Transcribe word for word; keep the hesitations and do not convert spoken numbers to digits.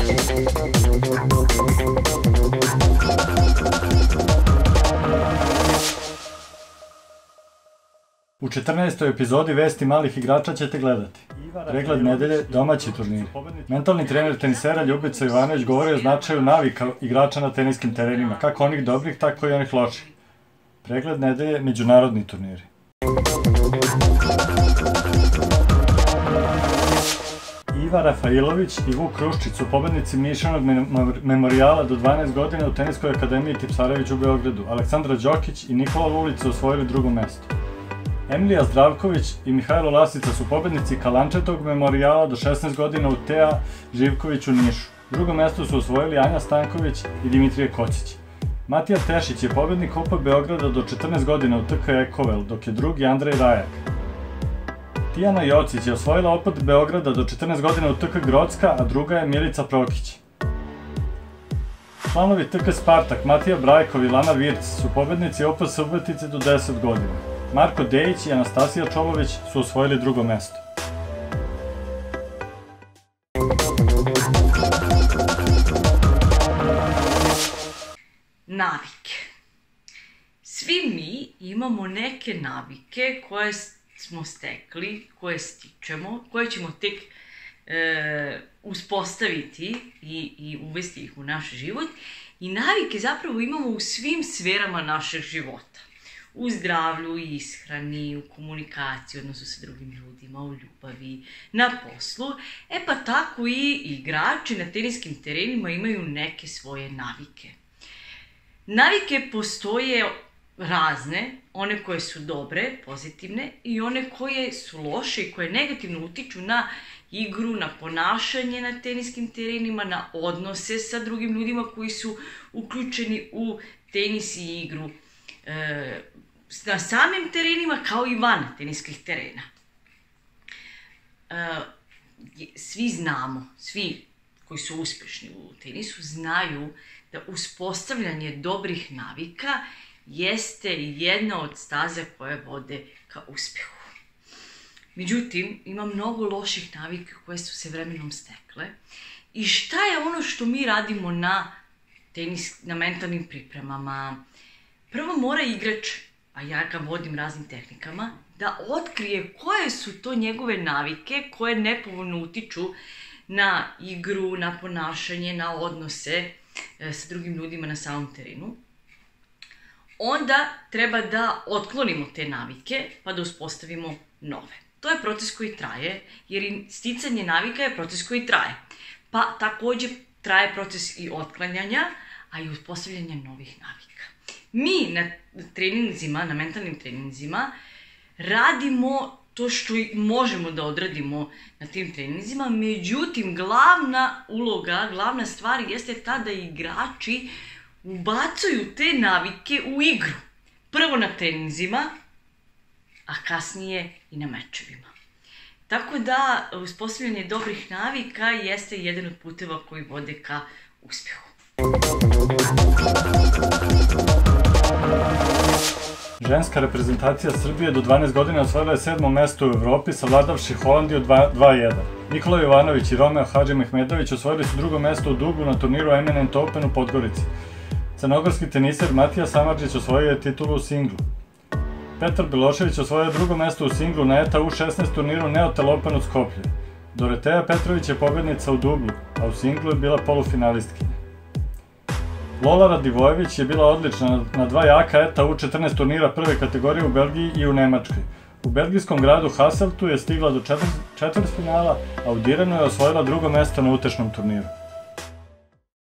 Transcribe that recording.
U četrnaestoj epizodi Vesti malih igrača ćete gledati pregled nedelje, domaći turniri. Mentalni trener tenisera Ljubica Jovanović govori o značaju navika igrača na teniskim terenima, kako onih dobrih, tako i onih loših. Pregled nedelje, međunarodni turniri. Iva Rafailović i Vuk Kruščić su pobednici Mišanog memorijala do dvanaest godina u Teniskoj akademiji Tipsarević u Beogradu. Aleksandra Đokić i Nikola Lulić su osvojili drugo mesto. Emilija Zdravković i Mihajlo Lasica su pobednici Kalančetog memorijala do šesnaest godina u T A Živković u Nišu. Drugo mesto su osvojili Anja Stanković i Dimitrije Kočić. Matija Tešić je pobednik Kupa Beograda do četrnaest godina u T K Ekovel, dok je drugi Andrej Rajak. Tijana Jocić je osvojila Opet Beograda do četrnaest godina u T K Grocka, a druga je Milica Prokić. Članovi T K Spartak Matija Brajkov i Lana Virc su pobednici O P Subotice do deset godina. Marko Dejić i Anastasija Čolović su osvojili drugo mesto. Navike. Svi mi imamo neke navike koje smo stekli, koje stičemo, koje ćemo tek e, uspostaviti i, i uvesti ih u naš život. I navike zapravo imamo u svim sferama našeg života. U zdravlju, ishrani, u komunikaciji, odnosu sa drugim ljudima, u ljubavi, na poslu. E pa tako i igrači na teniskim terenima imaju neke svoje navike. Navike postoje razne, one koje su dobre, pozitivne i one koje su loše i koje negativno utiču na igru, na ponašanje na teniskim terenima, na odnose sa drugim ljudima koji su uključeni u tenis i igru e, na samim terenima kao i van teniskih terena. E, svi znamo, svi koji su uspešni u tenisu znaju da uspostavljanje dobrih navika jeste jedna od staza koje vode ka uspehu. Međutim, ima mnogo loših navika koje su se vremenom stekle. I šta je ono što mi radimo na, tenis, na mentalnim pripremama? Prvo mora igrač, a ja ga vodim raznim tehnikama, da otkrije koje su to njegove navike koje nepovoljno utiču na igru, na ponašanje, na odnose sa drugim ljudima na samom terenu. Onda treba da otklonimo te navike pa da uspostavimo nove. To je proces koji traje, jer i sticanje navika je proces koji traje. Pa takođe traje proces i otklanjanja, a i uspostavljanja novih navika. Mi na treninzima, na mentalnim treninzima, radimo to što možemo da odradimo na tim treninzima, međutim, glavna uloga, glavna stvar jeste ta da igrači ubacuju te navike u igru. Prvo na treninzima, a kasnije i na mečevima. Tako da, uspostavljanje dobrih navika jeste jedan od puteva koji vode ka uspehu. Ženska reprezentacija Srbije do dvanaest godina osvojila je sedmo mesto u Evropi, savladavši Holandiju dva jedan. Nikola Jovanović i Romeo Hadžimehmedović osvojili su drugo mesto u dublu na turniru Eminent Open u Podgorici. Crnogorski teniser Matija Samardžić osvojio je titulu u singlu. Petar Belošević osvojio drugo mesto u singlu na E T A U šesnaest turniru Neotel Open u Skoplju. Doroteja Petrović je pobednica u dublu, a u singlu je bila polufinalistkinja. Lola Radivojević je bila odlična na dva jaka E T A U četrnaest turnira prve kategorije u Belgiji i u Nemačkoj. U belgijskom gradu Hasseltu je stigla do četvrtfinala, a u Diranu je osvojila drugo mesto na utešnom turniru.